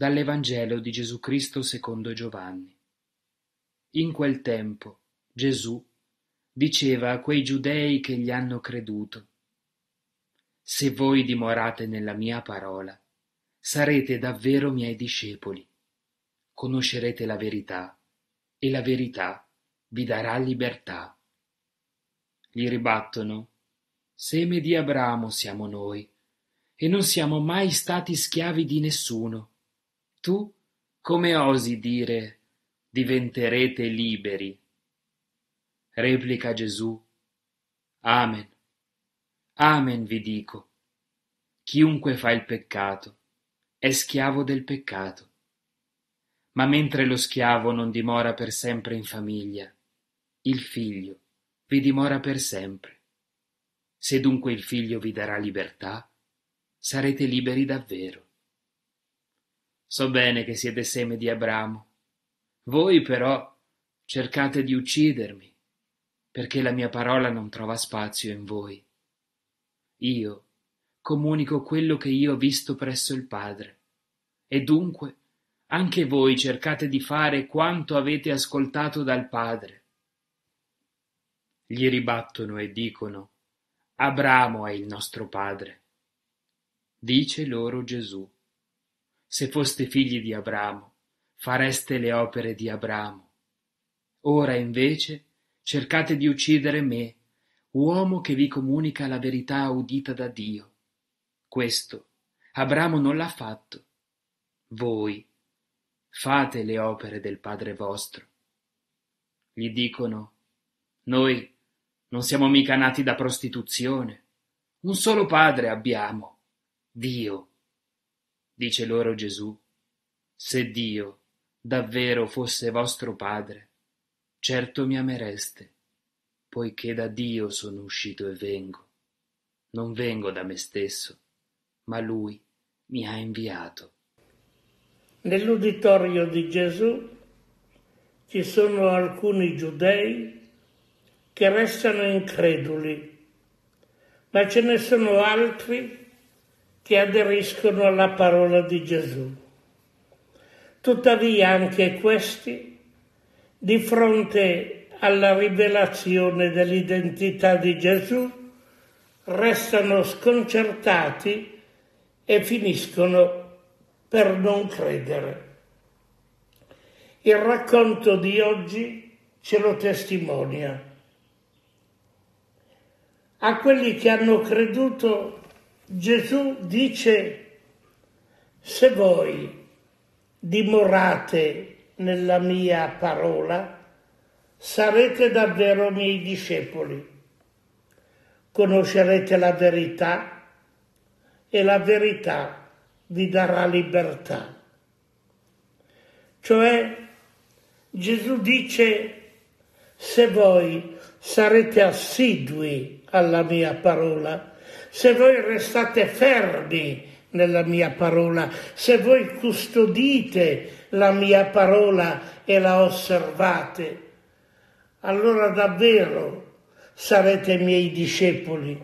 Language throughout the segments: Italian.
Dall'Evangelo di Gesù Cristo secondo Giovanni. In quel tempo Gesù diceva a quei giudei che gli hanno creduto: «Se voi dimorate nella mia parola, sarete davvero miei discepoli. Conoscerete la verità, e la verità vi darà libertà». Gli ribattono: «Seme di Abramo siamo noi, e non siamo mai stati schiavi di nessuno. Tu come osi dire: diventerete liberi?» Replica Gesù: «Amen, amen vi dico, chiunque fa il peccato è schiavo del peccato. Ma mentre lo schiavo non dimora per sempre in famiglia, il figlio vi dimora per sempre. Se dunque il figlio vi darà libertà, sarete liberi davvero. So bene che siete seme di Abramo. Voi però cercate di uccidermi, perché la mia parola non trova spazio in voi. Io comunico quello che io ho visto presso il Padre, e dunque anche voi cercate di fare quanto avete ascoltato dal Padre». Gli ribattono e dicono: «Abramo è il nostro padre». Dice loro Gesù: «Se foste figli di Abramo, fareste le opere di Abramo. Ora invece cercate di uccidere me, uomo che vi comunica la verità udita da Dio. Questo Abramo non l'ha fatto. Voi fate le opere del Padre vostro». Gli dicono: «Noi non siamo mica nati da prostituzione. Un solo padre abbiamo, Dio». Dice loro Gesù: «Se Dio davvero fosse vostro padre, certo mi amereste, poiché da Dio sono uscito e vengo. Non vengo da me stesso, ma Lui mi ha inviato». Nell'uditorio di Gesù ci sono alcuni giudei che restano increduli, ma ce ne sono altri che aderiscono alla parola di Gesù. Tuttavia anche questi, di fronte alla rivelazione dell'identità di Gesù, restano sconcertati e finiscono per non credere. Il racconto di oggi ce lo testimonia. A quelli che hanno creduto, Gesù dice: «Se voi dimorate nella mia parola, sarete davvero miei discepoli. Conoscerete la verità e la verità vi darà libertà». Cioè, Gesù dice: se voi sarete assidui alla mia parola, se voi restate fermi nella mia parola, se voi custodite la mia parola e la osservate, allora davvero sarete miei discepoli.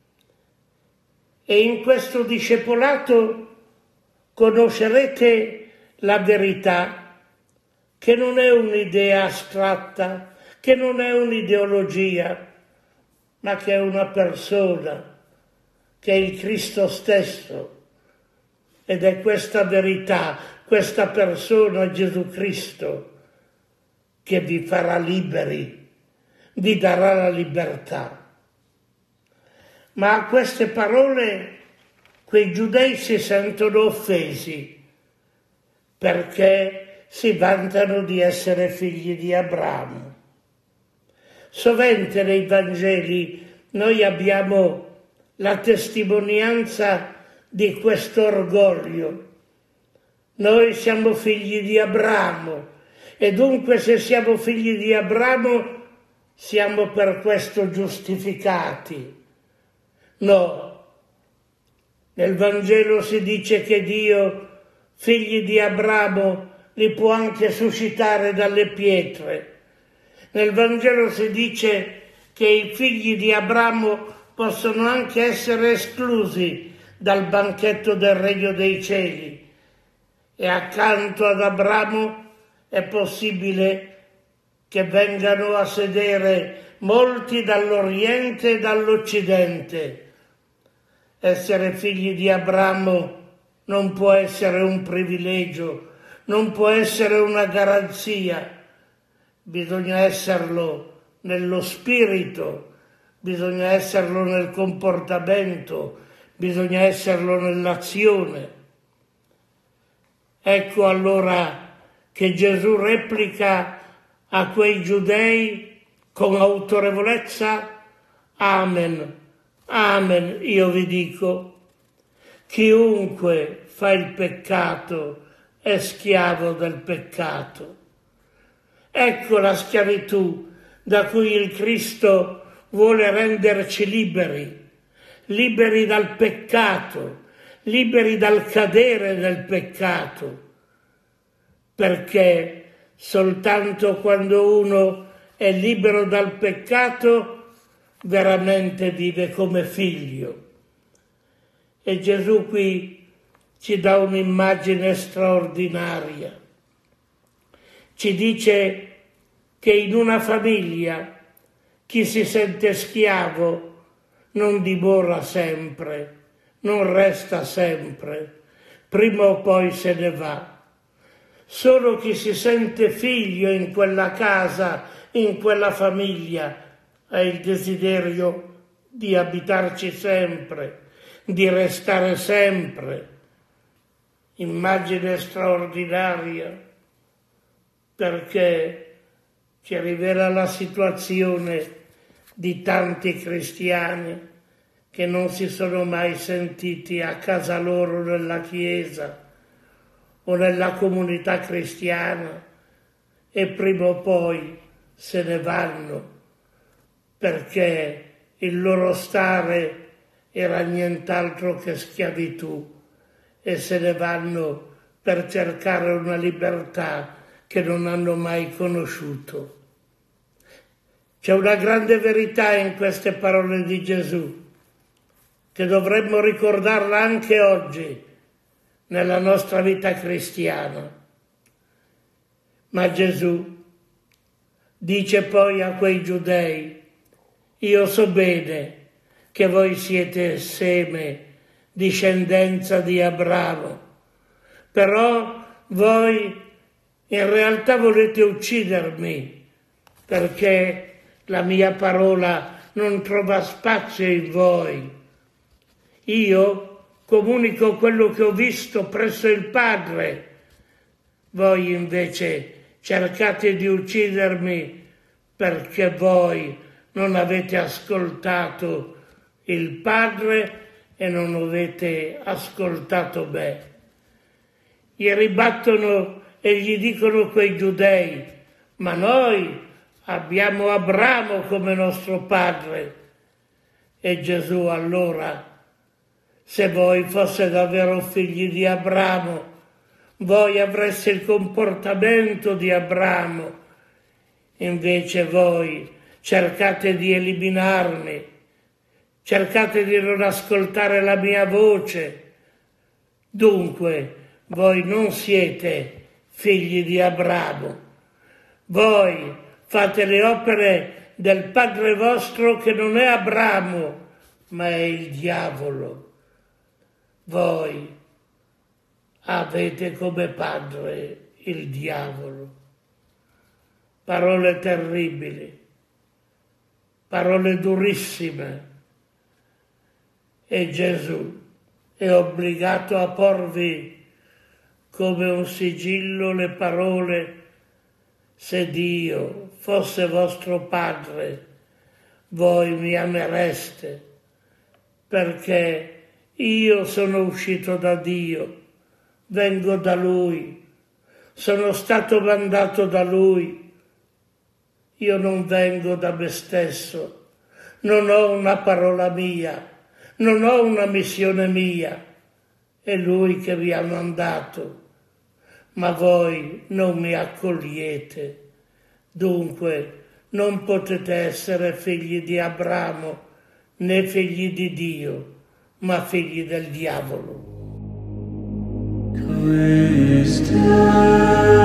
E in questo discepolato conoscerete la verità, che non è un'idea astratta, che non è un'ideologia, ma che è una persona, che è il Cristo stesso. Ed è questa verità, questa persona, Gesù Cristo, che vi farà liberi, vi darà la libertà. Ma a queste parole quei giudei si sentono offesi, perché si vantano di essere figli di Abramo. Sovente nei Vangeli noi abbiamo la testimonianza di questo orgoglio. Noi siamo figli di Abramo e dunque se siamo figli di Abramo siamo per questo giustificati. No, nel Vangelo si dice che Dio, figli di Abramo, li può anche suscitare dalle pietre. Nel Vangelo si dice che i figli di Abramo possono anche essere esclusi dal banchetto del Regno dei Cieli. e accanto ad Abramo è possibile che vengano a sedere molti dall'Oriente e dall'Occidente. Essere figli di Abramo non può essere un privilegio, non può essere una garanzia. Bisogna esserlo nello spirito, bisogna esserlo nel comportamento, bisogna esserlo nell'azione. Ecco allora che Gesù replica a quei giudei con autorevolezza: Amen, amen, io vi dico, chiunque fa il peccato è schiavo del peccato. Ecco la schiavitù da cui il Cristo vuole renderci liberi, liberi dal peccato, liberi dal cadere nel peccato, perché soltanto quando uno è libero dal peccato veramente vive come figlio. E Gesù qui ci dà un'immagine straordinaria. Ci dice che in una famiglia chi si sente schiavo non dimora sempre, non resta sempre, prima o poi se ne va. Solo chi si sente figlio in quella casa, in quella famiglia, ha il desiderio di abitarci sempre, di restare sempre. Immagine straordinaria, perché ci rivela la situazione di tanti cristiani che non si sono mai sentiti a casa loro nella Chiesa o nella comunità cristiana e prima o poi se ne vanno perché il loro stare era nient'altro che schiavitù e se ne vanno per cercare una libertà che non hanno mai conosciuto. C'è una grande verità in queste parole di Gesù, che dovremmo ricordarla anche oggi nella nostra vita cristiana. Ma Gesù dice poi a quei giudei: io so bene che voi siete seme, discendenza di Abramo, però voi in realtà volete uccidermi perché la mia parola non trova spazio in voi. Io comunico quello che ho visto presso il Padre. Voi invece cercate di uccidermi perché voi non avete ascoltato il Padre e non avete ascoltato me. Gli ribattono e gli dicono quei giudei: ma noi abbiamo Abramo come nostro padre. E Gesù allora: se voi foste davvero figli di Abramo, voi avreste il comportamento di Abramo. Invece voi cercate di eliminarmi, cercate di non ascoltare la mia voce. Dunque, voi non siete figli di Abramo. Voi fate le opere del padre vostro che non è Abramo, ma è il diavolo. Voi avete come padre il diavolo. Parole terribili, parole durissime. E Gesù è obbligato a porvi come un sigillo le parole: se Dio fosse vostro padre, voi mi amereste, perché io sono uscito da Dio, vengo da Lui, sono stato mandato da Lui. Io non vengo da me stesso, non ho una parola mia, non ho una missione mia, è Lui che vi ha mandato, ma voi non mi accogliete. Dunque non potete essere figli di Abramo, né figli di Dio, ma figli del diavolo. is dead.